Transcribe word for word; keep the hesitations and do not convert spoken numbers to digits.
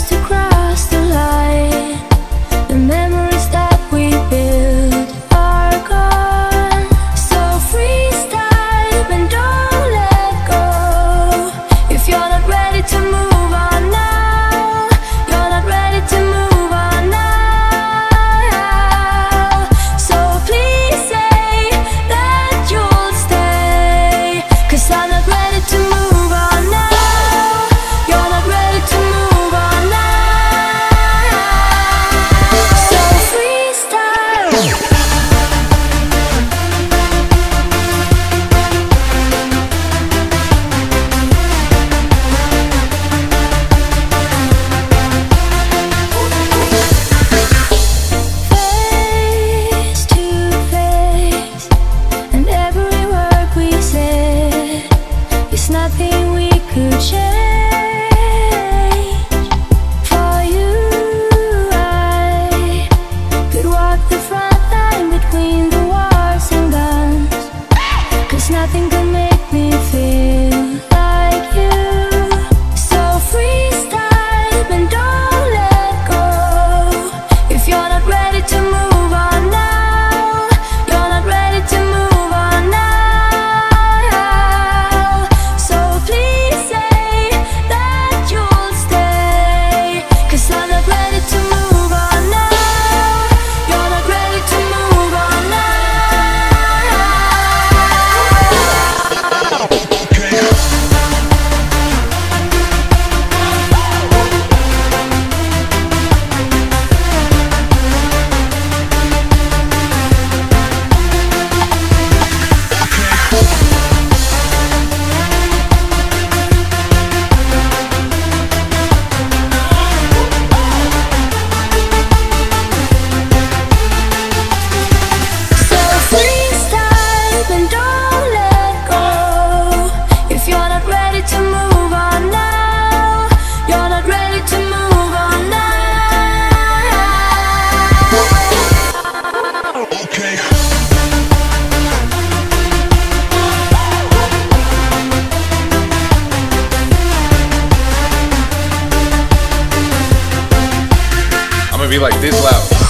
just to cross the line. The memories that we built are gone. So freeze time and don't let go. If you're not ready to move on now, you're not ready to move on now. So please say that you'll stay, 'cause I'm not ready to move on now. You're not ready to move on now. So freeze time. Face to face, and every word we said is nothing we could change. For you, I could walk the front line between the wars and guns, 'cause nothing can make me feel like you. So freeze time and don't let go. If you're not ready to move on now, you're not ready to move on now. So please say that you'll stay, 'cause I'm not ready to move on now. You're not ready to move on now. So freeze time and don't let go. If you're not ready to move on now, you're not ready to move on now. Okay. I'm gonna be like this loud.